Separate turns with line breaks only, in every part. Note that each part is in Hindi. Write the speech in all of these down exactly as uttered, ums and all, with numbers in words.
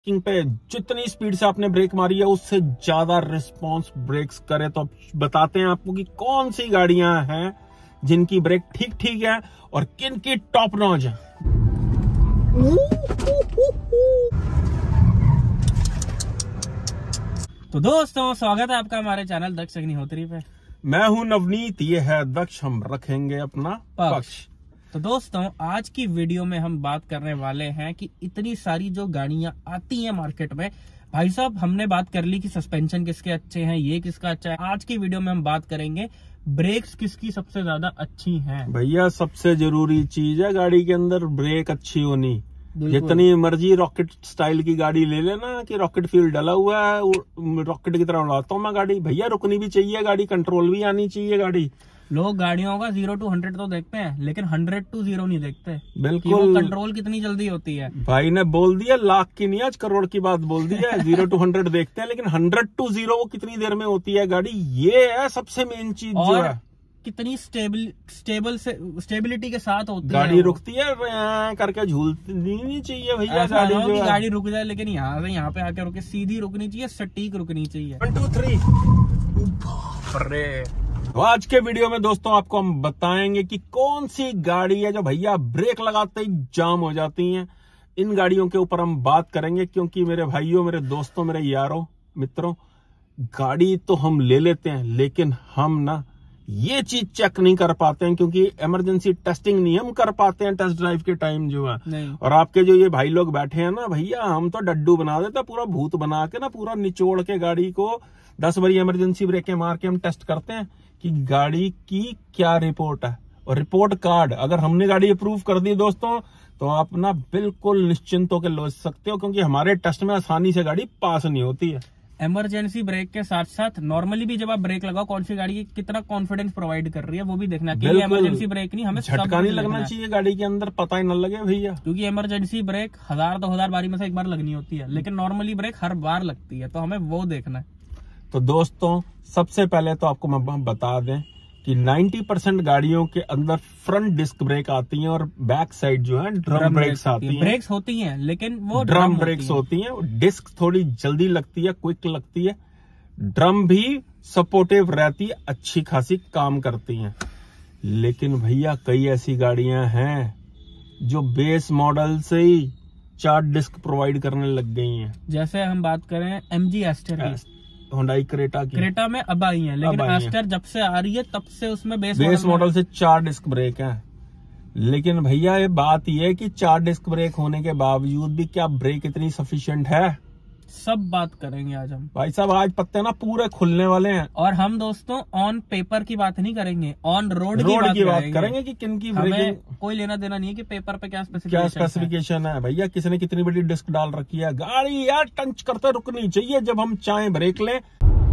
किंग पे जितनी स्पीड से आपने ब्रेक मारी है उससे ज्यादा रिस्पांस ब्रेक्स करे। तो बताते हैं आपको कि कौन सी गाड़ियां हैं जिनकी ब्रेक ठीक ठीक है और किन की टॉप नॉच है।
तो दोस्तों स्वागत है आपका हमारे चैनल दक्ष अग्निहोत्री पे।
मैं हूं नवनीत, ये है दक्ष, हम रखेंगे अपना पक्ष।
तो दोस्तों आज की वीडियो में हम बात करने वाले हैं कि इतनी सारी जो गाड़ियां आती हैं मार्केट में, भाई साहब हमने बात कर ली कि सस्पेंशन किसके अच्छे हैं, ये किसका अच्छा है। आज की वीडियो में हम बात करेंगे ब्रेक्स किसकी सबसे ज्यादा अच्छी हैं।
भैया सबसे जरूरी चीज है गाड़ी के अंदर ब्रेक अच्छी होनी। जितनी मर्जी रॉकेट स्टाइल की गाड़ी ले लेना कि रॉकेट फ्यूल डला हुआ है, रॉकेट की तरह उड़ाता हूँ मैं गाड़ी, भैया रुकनी भी चाहिए गाड़ी, कंट्रोल भी आनी चाहिए गाड़ी।
लोग गाड़ियों का जीरो टू हंड्रेड तो देखते हैं लेकिन हंड्रेड टू जीरो नहीं देखते।
बिल्कुल,
वो कंट्रोल कितनी जल्दी होती है।
भाई ने बोल दिया, लाख की नहीं आज करोड़ की बात बोल दी है। जीरो टू हंड्रेड देखते हैं लेकिन हंड्रेड टू जीरो वो कितनी देर में होती है गाड़ी, ये है सबसे मेन चीज जो है।
कितनी स्टेबल स्टेबल से स्टेबिलिटी के साथ होती
गाड़ी
है। गाड़ी
रुकती है करके झूलती नहीं चाहिए भैया।
ऐसा गाड़ी जो कि गाड़ी रुक जाए लेकिन यहाँ से यहाँ पे आके रुके, सीधी रुकनी चाहिए, सटीक रुकनी चाहिए।
One two three. तो आज के वीडियो में दोस्तों आपको हम बताएंगे कि कौन सी गाड़ी है जो भैया ब्रेक लगाते ही जाम हो जाती हैं। इन गाड़ियों के ऊपर हम बात करेंगे क्योंकि मेरे भाइयों, मेरे दोस्तों, मेरे यारों, मित्रों, गाड़ी तो हम ले लेते हैं लेकिन हम ना ये चीज चेक नहीं कर पाते हैं क्योंकि इमरजेंसी टेस्टिंग नहीं हम कर पाते हैं टेस्ट ड्राइव के टाइम जो है। और आपके जो ये भाई लोग बैठे हैं ना भैया, हम तो डड्डू बना देते, पूरा भूत बना के ना पूरा निचोड़ के गाड़ी को दस बारी इमरजेंसी ब्रेकें मार के हम टेस्ट करते हैं कि गाड़ी की क्या रिपोर्ट है। और रिपोर्ट कार्ड अगर हमने गाड़ी अप्रूव कर दी दोस्तों तो आप ना बिल्कुल निश्चिंत होकर ले सकते हो क्योंकि हमारे टेस्ट में आसानी से गाड़ी पास नहीं होती है।
इमरजेंसी ब्रेक के साथ साथ नॉर्मली भी जब आप ब्रेक लगाओ कौन सी गाड़ी कितना कॉन्फिडेंस प्रोवाइड कर रही है वो भी देखना चाहिए। इमरजेंसी ब्रेक नहीं, हमें
झटका नहीं लगना चाहिए गाड़ी के अंदर, पता ही न लगे भैया।
क्योंकि इमरजेंसी ब्रेक हजार दो हजार बारी में से एक बार लगनी होती है लेकिन नॉर्मली ब्रेक हर बार लगती है, तो हमें वो देखना है।
तो दोस्तों सबसे पहले तो आपको मैं बता दें कि नब्बे परसेंट गाड़ियों के अंदर फ्रंट डिस्क ब्रेक आती हैं और बैक साइड जो है ड्रम ब्रेक्स आती हैं।
ब्रेक्स होती हैं लेकिन वो
ड्रम ब्रेक्स होती हैं। डिस्क थोड़ी जल्दी लगती है, क्विक लगती है। ड्रम भी सपोर्टिव रहती है, अच्छी खासी काम करती हैं। लेकिन भैया कई ऐसी गाड़ियां हैं जो बेस मॉडल से ही चार डिस्क प्रोवाइड करने लग गई हैं।
जैसे हम बात करें एमजी एस्टर की,
हुंडई क्रेटा की,
क्रेटा में अब आई है लेकिन एस्टर जब से आ रही है तब से उसमें बेस
बेस मॉडल से चार डिस्क ब्रेक है। लेकिन भैया ये बात ये है कि चार डिस्क ब्रेक होने के बावजूद भी क्या ब्रेक इतनी सफिशिएंट है, सब
बात करेंगे आज हम।
भाई साहब आज पत्ते ना पूरे खुलने वाले हैं और
हम दोस्तों ऑन पेपर की बात नहीं करेंगे, ऑन रोड
रोड
की,
की बात
करेंगे,
करेंगे कि किन की ब्रेकिंग।
कोई लेना देना नहीं है कि पेपर पे क्या
क्या स्पेसिफिकेशन है। भैया किसने कितनी बड़ी डिस्क डाल रखी है, गाड़ी यार टंच करते रुकनी चाहिए जब हम चाहें ब्रेक लें।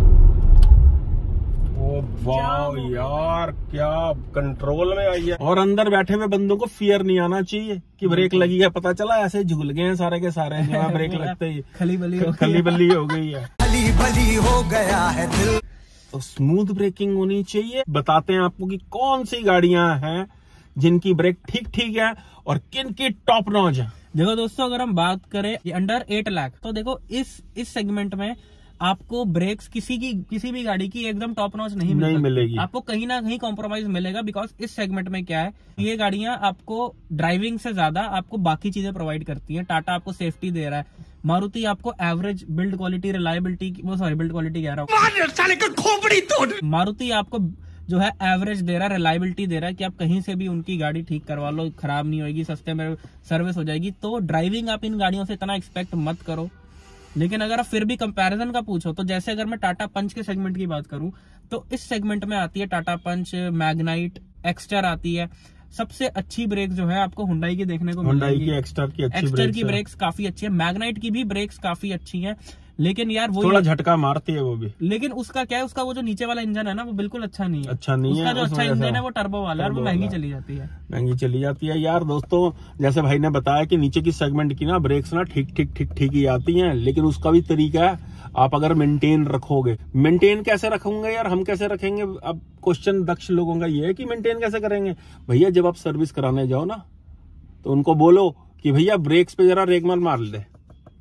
ओ वाह यार क्या कंट्रोल में आई है। और अंदर बैठे हुए बंदों को फियर नहीं आना चाहिए कि ब्रेक लगी है, पता चला ऐसे झूल गए हैं सारे के सारे ब्रेक लगते ही
खली बली
खली बली हो गई है,
खली बली हो गया है दिल।
तो स्मूथ ब्रेकिंग होनी चाहिए। बताते हैं आपको कि कौन सी गाड़ियां हैं जिनकी ब्रेक ठीक ठीक है और किन की टॉप नॉच है।
देखो दोस्तों अगर हम बात करें अंडर एट लाख तो देखो इस इस सेगमेंट में आपको ब्रेक्स किसी की किसी भी गाड़ी की एकदम टॉप नॉच नहीं,
नहीं मिलेगी।
आपको कहीं ना कहीं कॉम्प्रोमाइज मिलेगा बिकॉज इस सेगमेंट में क्या है, ये गाड़ियां आपको ड्राइविंग से ज्यादा आपको बाकी चीजें प्रोवाइड करती हैं। टाटा आपको सेफ्टी दे रहा है, मारुति आपको एवरेज बिल्ड क्वालिटी, रिलायबिलिटी, वो सॉरी बिल्ड क्वालिटी कह रहा हूँ, मारुति आपको जो है एवरेज दे रहा है, रिलायबिलिटी दे रहा है कि आप कहीं से भी उनकी गाड़ी ठीक करवा लो, खराब नहीं होगी, सस्ते में सर्विस हो जाएगी। तो ड्राइविंग आप इन गाड़ियों से इतना एक्सपेक्ट मत करो। लेकिन अगर आप फिर भी कंपैरिजन का पूछो तो जैसे अगर मैं टाटा पंच के सेगमेंट की बात करूं तो इस सेगमेंट में आती है टाटा पंच, मैग्नाइट, एक्स्टर आती है। सबसे अच्छी ब्रेक जो है आपको हुंडई की देखने को मिलेगी।
की एक्स्टर की अच्छी
एक्स्टर की ब्रेक्स काफी अच्छी है, मैग्नाइट की भी ब्रेक्स काफी अच्छी है। लेकिन यार वो
थोड़ा झटका मारती है वो भी,
लेकिन उसका क्या है, उसका वो जो नीचे वाला इंजन है ना वो बिल्कुल अच्छा नहीं है।
अच्छा नहीं
उसका
है,
जो अच्छा इंजन है वो टर्बो वाला है और वो महंगी चली जाती है
महंगी चली जाती है यार। दोस्तों जैसे भाई ने बताया कि नीचे की सेगमेंट की ना ब्रेक्स ना ठीक ठीक ठीक ठीक ही आती हैं, लेकिन उसका भी तरीका है। आप अगर मेंटेन रखोगे, मेंटेन कैसे रखोगे यार, हम कैसे रखेंगे। अब क्वेश्चन दक्ष लोगों का ये है कि मेंटेन कैसे करेंगे। भैया जब आप सर्विस कराने जाओ ना तो उनको बोलो कि भैया ब्रेक्स पे जरा रेगमाल मार दे,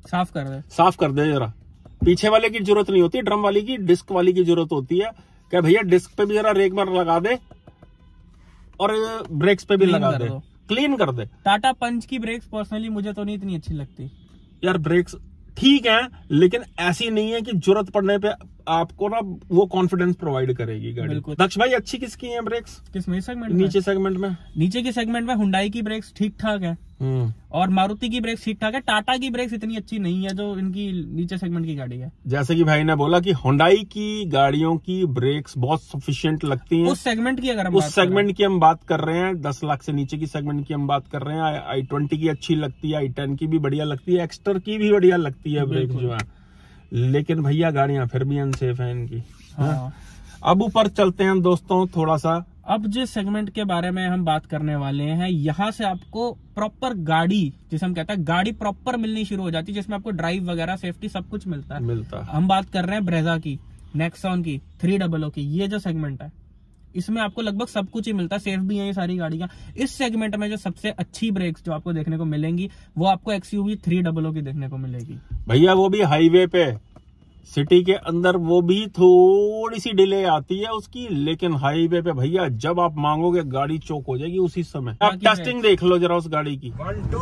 साफ कर दे,
साफ कर दे जरा। पीछे वाले की जरूरत नहीं होती, ड्रम वाली की, डिस्क वाली की जरूरत होती है। क्या भैया डिस्क पे भी जरा रेक बार लगा दे और ब्रेक्स पे भी लगा दे, क्लीन कर दे।
टाटा पंच की ब्रेक्स पर्सनली मुझे तो नहीं इतनी अच्छी लगती
यार। ब्रेक्स ठीक है, लेकिन ऐसी नहीं है कि जरूरत पड़ने पे आपको ना वो कॉन्फिडेंस प्रोवाइड करेगी गाड़ी। दक्ष भाई अच्छी किसकी है ब्रेक्स?
किसमें सेगमेंट?
नीचे सेगमेंट में।
नीचे के सेगमेंट में हुंडई की ब्रेक्स ठीक ठाक है और मारुति की ब्रेक्स ठीक ठाक है। टाटा की ब्रेक्स इतनी अच्छी नहीं है जो इनकी नीचे सेगमेंट की गाड़ी है।
जैसे कि भाई ने बोला कि हुंडई की गाड़ियों की ब्रेक्स बहुत सफिशिएंट लगती हैं।
उस सेगमेंट की अगर हम
उस सेगमेंट की हम बात कर रहे हैं, दस लाख से नीचे की सेगमेंट की हम बात कर रहे हैं। आई ट्वेंटी की अच्छी लगती है, आई टेन की भी बढ़िया लगती है, एक्स्टर की भी बढ़िया लगती है ब्रेक जो है। लेकिन भैया गाड़ियां फिर भी अनसेफ है इनकी।
हाँ।
अब ऊपर चलते हैं दोस्तों थोड़ा सा।
अब जिस सेगमेंट के बारे में हम बात करने वाले हैं, यहाँ से आपको प्रॉपर गाड़ी, जिसे हम कहते हैं गाड़ी प्रॉपर मिलनी शुरू हो जाती है, जिसमें आपको ड्राइव वगैरह सेफ्टी सब कुछ मिलता है
मिलता है
हम बात कर रहे हैं ब्रेजा की, नेक्सॉन की, थ्री डबल ओ की। ये जो सेगमेंट है इसमें आपको लगभग सब कुछ ही मिलता है, सेफ भी है ये सारी गाड़ियां। इस सेगमेंट में जो सबसे अच्छी ब्रेक्स जो आपको देखने को मिलेंगी वो आपको एक्सयूवी थ्री डबल ओ की देखने को मिलेगी
भैया। वो भी हाईवे पे, सिटी के अंदर वो भी थोड़ी सी डिले आती है उसकी, लेकिन हाईवे पे भैया जब आप मांगोगे गाड़ी चौक हो जाएगी उसी समय। आप टेस्टिंग देख लो जरा उस गाड़ी की। वन टू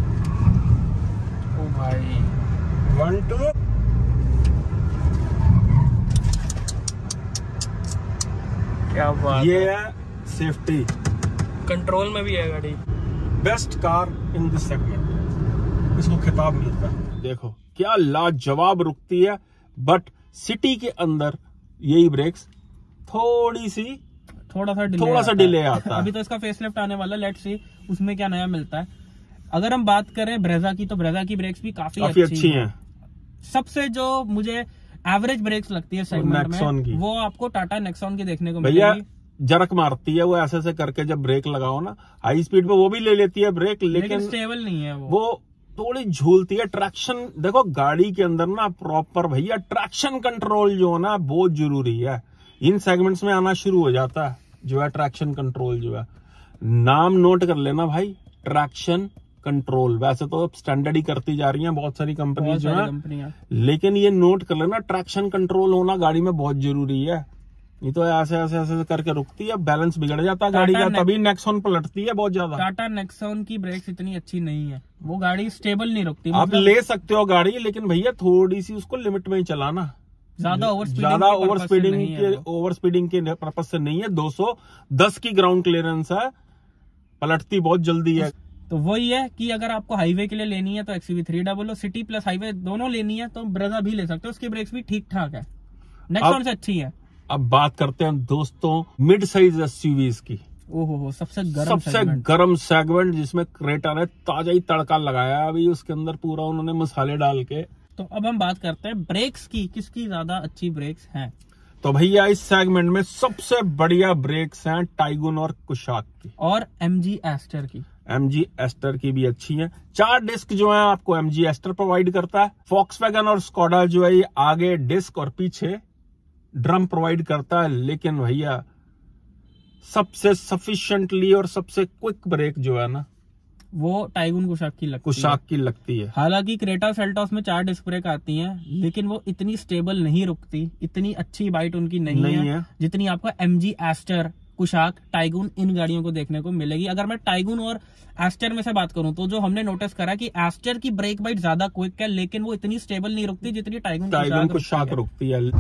ओ भाई,
वन टू
क्या बात।
ये है सेफ्टी,
कंट्रोल में भी है गाड़ी।
Best car in this segment, इसको खिताब मिलता है। देखो क्या लाजवाब रुकती है, बट सिटी के अंदर यही ब्रेक्स थोड़ी सी
थोड़ा सा डिले
थोड़ा सा डिले आता है।
अभी तो इसका फेसलिफ्ट आने वाला, लेट्स सी उसमें क्या नया मिलता है। अगर हम बात करें ब्रेजा की, तो ब्रेजा की ब्रेक्स भी काफी,
काफी
अच्छी,
अच्छी
हैं।
हैं।
सबसे जो मुझे एवरेज ब्रेक्स लगती है सेगमेंट में
की।
वो आपको टाटा नेक्सॉन की देखने को
भैया
मिलेगी।
जरक मारती है वो ऐसे ऐसे करके, जब ब्रेक लगाओ ना हाई स्पीड पे वो भी ले लेती है ब्रेक,
लेकिन,
लेकिन
स्टेबल नहीं है वो,
वो थोड़ी झूलती है। ट्रैक्शन देखो गाड़ी के अंदर ना प्रॉपर भैया ट्रैक्शन कंट्रोल जो है ना बहुत जरूरी है। इन सेगमेंट्स में आना शुरू हो जाता है जो है ट्रैक्शन कंट्रोल जो है। नाम नोट कर लेना भाई, ट्रैक्शन कंट्रोल। वैसे तो अब स्टैंडर्ड ही करती जा रही हैं बहुत सारी कंपनी जो है, लेकिन ये नोट कर लेना ट्रैक्शन कंट्रोल होना गाड़ी में बहुत जरूरी है। ये तो ऐसे ऐसे ऐसे करके रुकती है, बैलेंस बिगड़ जाता है गाड़ी का, तभी नेक्सॉन पलटती है बहुत ज्यादा।
टाटा नेक्सॉन की ब्रेक्स इतनी अच्छी नहीं है, वो गाड़ी स्टेबल नहीं रुकती।
आप मतलब... ले सकते हो गाड़ी, लेकिन भैया थोड़ी सी उसको लिमिट में ही चलाना।
ज्यादा ओवर
ज्यादा ओवर स्पीडिंग के ओवर स्पीडिंग के पर्पज से नहीं है। दो सौ दस की ग्राउंड क्लियरेंस है, पलटती बहुत जल्दी है।
तो वही है कि अगर आपको हाईवे के लिए लेनी है तो XUV three double O, city plus highway दोनों लेनी है तो ब्रेजा भी ले सकते हो, उसकी ब्रेक्स भी ठीक ठाक है, नेक्सॉन से अच्छी है।
अब बात करते हैं दोस्तों मिड साइज एसयूवीज की।
ओहो हो, सबसे गरम
सबसे गरम सेगमेंट, जिसमें क्रेटा ने ताजा ही तड़का लगाया अभी उसके अंदर, पूरा उन्होंने मसाले डाल के।
तो अब हम बात करते हैं ब्रेक्स की, किसकी ज्यादा अच्छी ब्रेक्स हैं।
तो भैया इस सेगमेंट में सबसे बढ़िया ब्रेक्स हैं टाइगुन और कुशाक की,
और एमजी एस्टर की।
एमजी एस्टर की भी अच्छी है। चार डिस्क जो है आपको एमजी एस्टर प्रोवाइड करता है। फॉक्सवैगन और स्कोडा जो है ये आगे डिस्क और पीछे ड्रम प्रोवाइड करता है, लेकिन भैया सबसे सफिशिएंटली और सबसे क्विक ब्रेक जो है ना
वो टाइगुन कुशाक की लगती
कुशाक की लगती है।
हालांकि क्रेटा सेल्टॉस में चार डिस्क ब्रेक आती हैं, लेकिन वो इतनी स्टेबल नहीं रुकती, इतनी अच्छी बाइट उनकी नहीं, नहीं है, है जितनी आपको एमजी एस्टर, कुशाक, टाइगुन इन गाड़ियों को देखने को मिलेगी। अगर मैं टाइगुन और एस्टर में से बात करूं तो जो हमने नोटिस करा कि एस्टर की ब्रेक बाइट ज्यादा क्विक है, लेकिन वो इतनी स्टेबल नहीं रुकती जितनी टाइगुन
टाइगुन कुशाक रुकती है।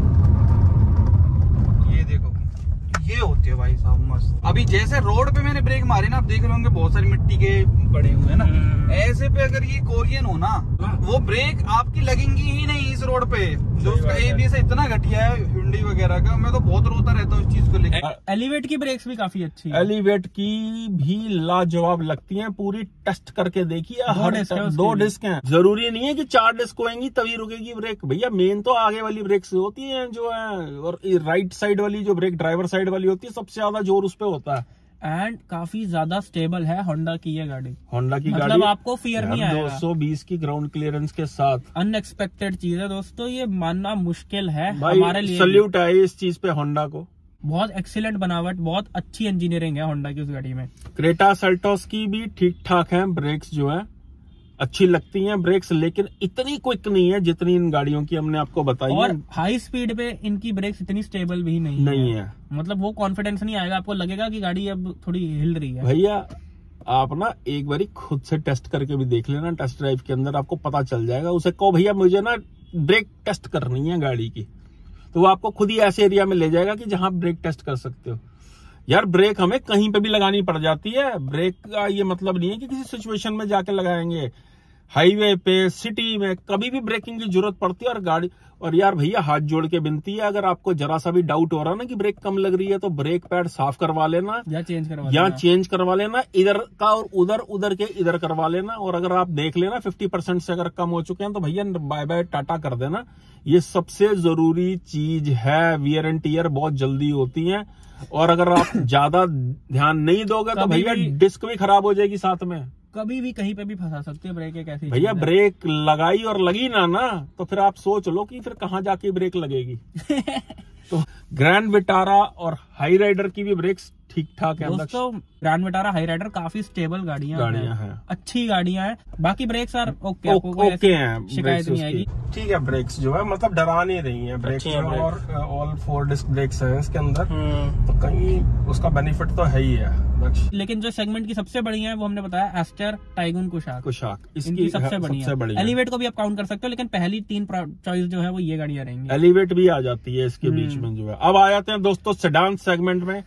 ये देखो ये होती है भाई साहब मस्त। अभी जैसे रोड पे मैंने ब्रेक मारी ना, आप देख रहे होंगे बहुत सारी मिट्टी के पड़े हुए हैं ना, ऐसे पे अगर ये कोरियन हो ना वो ब्रेक आपकी लगेंगी ही नहीं इस रोड पे। जो उसका एबीएस इतना घटिया है हुंडई वगैरह का, मैं तो बहुत रोता रहता हूँ इस चीज को लेकर।
एलिवेट की ब्रेक्स भी काफी अच्छी है,
एलिवेट की भी लाजवाब लगती हैं, पूरी टेस्ट करके देखिए। हर दो डिस्क हैं, जरूरी नहीं है कि चार डिस्क होंगी तभी रुकेगी ब्रेक भैया। मेन तो आगे वाली ब्रेक्स होती हैं जो है, और राइट साइड वाली जो ब्रेक ड्राइवर साइड वाली होती है सबसे ज्यादा जोर उस पे होता है।
एंड काफी ज्यादा स्टेबल है होंडा की ये गाड़ी।
होंडा की
मतलब
गाड़ी
आपको फियर नहीं आएगा।
दो सौ बीस की ग्राउंड क्लियरेंस के साथ
अनएक्सपेक्टेड चीज है दोस्तों, ये मानना मुश्किल है हमारे लिए।
सल्यूट है इस चीज पे होंडा को।
बहुत एक्सीलेंट बनावट, बहुत अच्छी इंजीनियरिंग है होंडा की उस गाड़ी में।
क्रेटा सेल्टॉस की भी ठीक ठाक है ब्रेक्स जो है, अच्छी लगती हैं ब्रेक्स, लेकिन इतनी क्विक नहीं है जितनी इन गाड़ियों की हमने आपको बताई
और
है।
हाई स्पीड पे इनकी ब्रेक्स इतनी स्टेबल भी नहीं
नहीं
है,
है।
मतलब वो कॉन्फिडेंस नहीं आएगा, आपको लगेगा कि गाड़ी अब थोड़ी हिल रही है।
भैया आप ना एक बारी खुद से टेस्ट करके भी देख लेना, टेस्ट ड्राइव के अंदर आपको पता चल जाएगा। उसे कहो भैया मुझे ना ब्रेक टेस्ट करनी है गाड़ी की, तो वो आपको खुद ही ऐसे एरिया में ले जाएगा कि जहां ब्रेक टेस्ट कर सकते हो। यार ब्रेक हमें कहीं पे भी लगानी पड़ जाती है, ब्रेक का ये मतलब नहीं है कि किसी सिचुएशन में जाके लगाएंगे। हाईवे पे, सिटी में कभी भी ब्रेकिंग की जरूरत पड़ती है। और गाड़ी और यार भैया हाथ जोड़ के विनती है, अगर आपको जरा सा भी डाउट हो रहा ना कि ब्रेक कम लग रही है तो ब्रेक पैड साफ करवा लेना
या चेंज करवा
या
लेना।
चेंज करवा लेना, इधर का और उधर, उधर के इधर करवा लेना। और अगर आप देख लेना फिफ्टी परसेंट से अगर कम हो चुके हैं तो भैया बाय बाय टाटा कर देना। ये सबसे जरूरी चीज है, वियर एंड टीयर बहुत जल्दी होती है। और अगर आप ज्यादा ध्यान नहीं दोगे तो
कभी
भैया
भी-
डिस्क भी खराब हो जाएगी साथ में।
कभी भी कहीं पे भी फंसा सकते हैं ब्रेक, एक ऐसी
भैया
चीज है।
ब्रेक लगाई और लगी ना ना तो फिर आप सोच लो कि फिर कहां जाके ब्रेक लगेगी। तो ग्रैंड विटारा और हाई राइडर की भी ब्रेक्स ठीक ठाक है।
दोस्तों ग्रैंड विटारा, हाई राइडर काफी स्टेबल गाड़ियां
गाड़ियां
हैं,
हैं।
अच्छी गाड़ियां हैं। बाकी ब्रेक्स आर ओके, आपको कोई
ओके
ऐसी
हैं
शिकायत
ब्रेक्स
नहीं आएगी।
उसकी। ठीक है, ब्रेक्स जो है मतलब डरा नहीं रही है ब्रेक्स
अच्छी है
जो,
ब्रेक।
और ऑल फोर डिस्क ब्रेक्स हैं इसके अंदर, तो कहीं उसका बेनिफिट तो है ही है।
लेकिन जो सेगमेंट की सबसे बढ़िया है वो हमने बताया एस्टर, टाइगन, कुशाक।
कुशाक
इनकी
इसकी
सबसे
है-
बढ़िया।
सबसे बढ़िया।
एलिवेट को भी आप काउंट कर सकते हो, लेकिन पहली तीन चॉइस जो है वो ये गाड़ियां रहेंगी।
एलिवेट भी आ जाती है इसके
हम्म।
बीच में जो है। अब आ जाते हैं दोस्तों सेडान सेगमेंट में।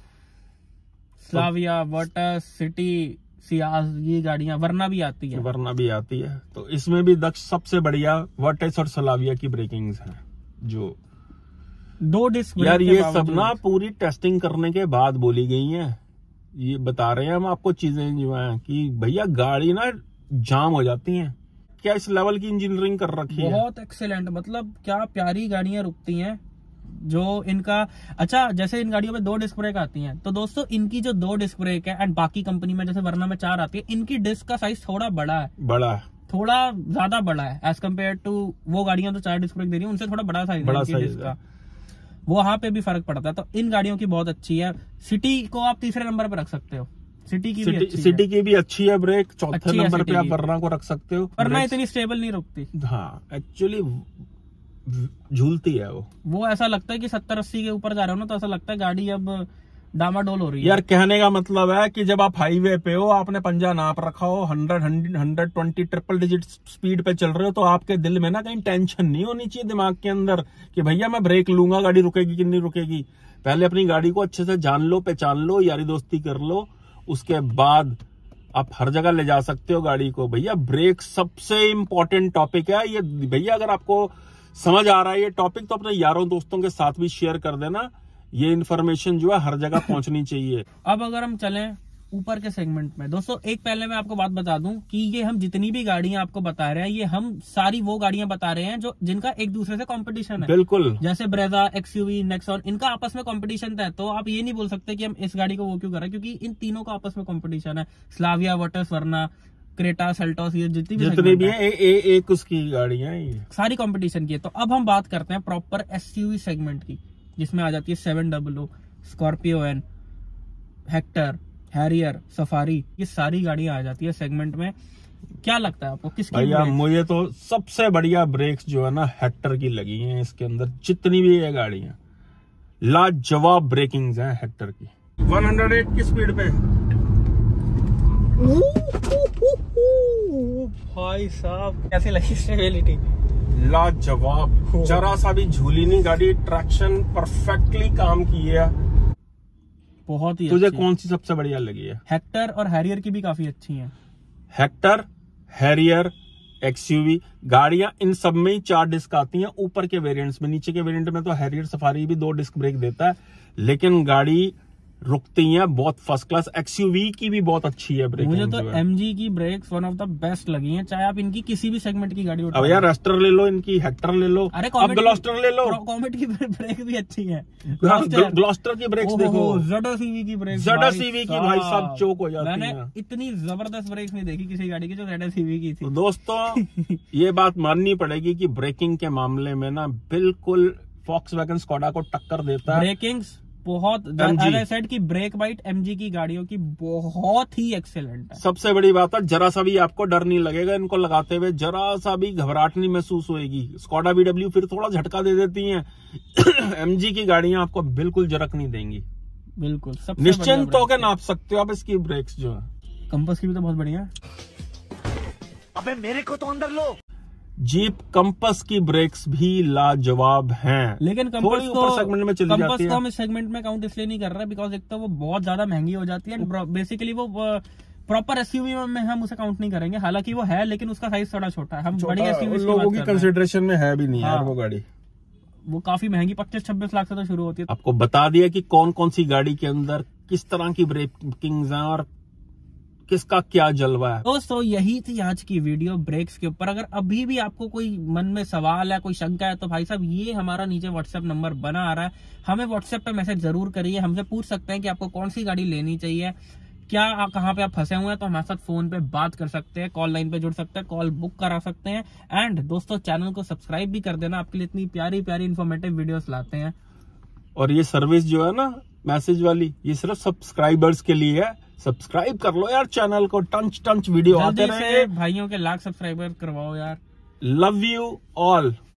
स्लाविया, वर्टस, सिटी, सियाज, ये गाड़ियां, वरना भी आती है।
वरना भी आती है, तो इसमें भी दक्ष सबसे बढ़िया वर्टेस और सलाविया की ब्रेकिंग्स हैं जो
दो डिस्क
यार
ब्रेक के
ये सब
बावजूद।
ना पूरी टेस्टिंग करने के बाद बोली गई हैं। ये बता रहे हैं हम आपको चीजें जो है कि भैया गाड़ी ना जाम हो जाती हैं। क्या इस लेवल की इंजीनियरिंग कर रखी है।
बहुत एक्सेलेंट, मतलब क्या प्यारी गाड़ियां रुकती हैं जो इनका। अच्छा, जैसे इन गाड़ियों में दो डिस्क ब्रेक आती हैं, तो दोस्तों इनकी जो दो डिस्क ब्रेक है एंड बाकी कंपनी में जैसे वरना में चार आती है, इनकी डिस्क का साइज थोड़ा बड़ा है,
बड़ा
थोड़ा ज्यादा बड़ा है एज कम्पेयर टू वो गाड़ियां तो चार डिस्क ब्रेक दे रही है, उनसे थोड़ा बड़ा साइज
बड़ा
है इनकी
size
डिस्क
है।
का। वो वहां पे भी फर्क पड़ता है। तो इन गाड़ियों की बहुत अच्छी है। सिटी को आप तीसरे नंबर पर रख सकते हो, सिटी की भी
सिटी,
अच्छी
सिटी
है।
की भी अच्छी है ब्रेक। चौथे
अच्छी है
नंबर पे
सिटी
आप
की।
वरना को रख सकते हो।
वरना
ब्रेक्स-
इतनी स्टेबल नहीं रुकती,
हाँ एक्चुअली झूलती है वो।
वो ऐसा लगता है कि सत्तर अस्सी के ऊपर जा रहे हो ना, तो ऐसा लगता है गाड़ी अब डामाडोल हो रही है।
यार कहने का मतलब है कि जब आप हाईवे पे हो, आपने पंजा नाप रखा हो, hundred hundred twenty triple digit speed पे चल रहे हो, तो आपके दिल में ना कहीं टेंशन नहीं होनी चाहिए दिमाग के अंदर कि भैया मैं ब्रेक लूंगा, गाड़ी रुकेगी कि नहीं रुकेगी। पहले अपनी गाड़ी को अच्छे से जान लो, पहचान लो, यारी दोस्ती कर लो, उसके बाद आप हर जगह ले जा सकते हो गाड़ी को। भैया ब्रेक सबसे इंपॉर्टेंट टॉपिक है ये। भैया अगर आपको समझ आ रहा है ये टॉपिक तो अपने यारों दोस्तों के साथ भी शेयर कर देना। ये इन्फॉर्मेशन जो है हर जगह पहुंचनी चाहिए।
अब अगर हम चलें ऊपर के सेगमेंट में, दोस्तों एक पहले मैं आपको बात बता दूं कि ये हम जितनी भी गाड़ियां आपको बता रहे हैं, ये हम सारी वो गाड़ियां बता रहे हैं जो जिनका एक दूसरे से कंपटीशन है।
बिल्कुल।
जैसे ब्रेजा, एक्सयूवी, नेक्सॉन, इनका आपस में कंपटीशन है। तो आप ये नहीं बोल सकते कि हम इस गाड़ी को वो क्यों कर रहे हैं, क्योंकि इन तीनों का आपस में कंपटीशन है। Slavia, Virtus, Verna, Creta, Seltos, ये जितनी भी
जितनी
segment
भी
है,
है ए, ए, एक उसकी गाड़ियां हैं ये।
सारी कंपटीशन की है। तो अब हम बात करते हैं प्रॉपर एसयूवी सेगमेंट की, जिसमें आ जाती है seven W, Scorpio N, Hector, Harrier, Safari, ये सारी गाड़ियां आ जाती है सेगमेंट में। क्या लगता है आपको किसकी
भैया
ब्रेक?
मुझे तो सबसे बढ़िया ब्रेक्स जो है ना हेक्टर की लगी हैं। इसके अंदर जितनी भी है गाड़ियां, लाजवाब ब्रेकिंग्स हैं हेक्टर की। वन हंड्रेड एट की स्पीड पे
भाई साहब कैसी लगी स्टेबिलिटी?
लाजवाब, जरा सा भी झूली नहीं गाड़ी। ट्रैक्शन परफेक्टली काम की है।
बहुत ही
तुझे
अच्छी है।
कौन सी सबसे बढ़िया लगी है?
हेक्टर और हैरियर की भी काफी अच्छी हैं।
हेक्टर, हैरियर, एक्सयूवी गाड़ियां इन सब में ही चार डिस्क आती हैं ऊपर के वेरिएंट्स में। नीचे के वेरिएंट में तो हैरियर सफारी भी दो डिस्क ब्रेक देता है, लेकिन गाड़ी रुकती हैं बहुत फर्स्ट क्लास। एक्सयूवी की भी बहुत अच्छी है ब्रेक।
मुझे तो एमजी की brakes one of the best लगी हैं, चाहे आप इनकी किसी भी सेगमेंट की गाड़ी
अब
उठाओ।
यार एस्टर ले लो, इनकी हेक्टर ले लो,
अरे
अब ग्लॉस्टर ले लो।
कॉमेट की ब्रेक भी अच्छी है।
ग्लॉस्टर की ब्रेक्स देखो,
ज़ेड सीवी की ब्रेक,
ज़ेड सीवी की भाई साहब चौक हो जाती
मैंने
हैं।
इतनी जबरदस्त ब्रेक्स नहीं देखी किसी गाड़ी की जो ज़ेड सीवी की
तो
थी।
दोस्तों ये बात माननी पड़ेगी कि ब्रेकिंग के मामले में ना बिल्कुल फॉक्सवैगन स्कोडा को टक्कर देता है।
ब्रेकिंग्स, बहुत सेट की ब्रेक बाइट एमजी की गाड़ियों की बहुत ही एक्सेलेंट है।
सबसे बड़ी बात है, जरा सा भी आपको डर नहीं लगेगा इनको लगाते हुए, जरा सा भी घबराहट नहीं महसूस होएगी। स्कोडा बीडब्ल्यू फिर थोड़ा झटका दे देती हैं, एमजी की गाड़ियां आपको बिल्कुल जरक नहीं देंगी।
बिल्कुल
निश्चिंत होकर नाप सकते हो आप इसकी ब्रेक्स जो है।
कंपास की भी तो बहुत बढ़िया है।
अबे मेरे को तो अंदर लो।
जीप कंपास की ब्रेक्स भी लाजवाब हैं,
लेकिन कंपास को
सेगमेंट में चली
कंपास
जाती
को
है।
हम इस सेगमेंट में काउंट इसलिए नहीं कर रहे बिकॉज एक तो वो बहुत ज्यादा महंगी हो जाती है, बेसिकली वो प्रॉपर एसयूवी में हम उसे काउंट नहीं करेंगे। हालांकि वो है लेकिन उसका साइज थोड़ा छोटा है, हम बड़ी एसयूवी
लोगों की कंसिडरेशन में है भी नहीं
हाँ।
यार वो गाड़ी,
वो काफी महंगी पच्चीस छब्बीस लाख से तो शुरू होती है।
आपको बता दिया कि कौन कौन सी गाड़ी के अंदर किस तरह की ब्रेकिंग्स हैं और किसका क्या जलवा है।
दोस्तों यही थी आज की वीडियो ब्रेक्स के ऊपर। अगर अभी भी आपको कोई मन में सवाल है, कोई शंका है, तो भाई साहब ये हमारा नीचे व्हाट्सएप नंबर बना आ रहा है, हमें व्हाट्सएप पे मैसेज जरूर करिए। हमसे पूछ सकते हैं कि आपको कौन सी गाड़ी लेनी चाहिए, क्या कहाँ पे आप फंसे हुए हैं, तो हमारे साथ फोन पे बात कर सकते हैं, कॉल लाइन पे जुड़ सकते हैं, कॉल बुक करा सकते हैं। एंड दोस्तों चैनल को सब्सक्राइब भी कर देना, आपके लिए इतनी प्यारी प्यारी इन्फॉर्मेटिव वीडियोस लाते हैं।
और ये सर्विस जो है ना मैसेज वाली, ये सिर्फ सब्सक्राइबर्स के लिए है। सब्सक्राइब कर लो यार चैनल को, टंच टंच वीडियो आते रहेंगे।
भाइयों के लाख सब्सक्राइबर करवाओ यार।
Love you all.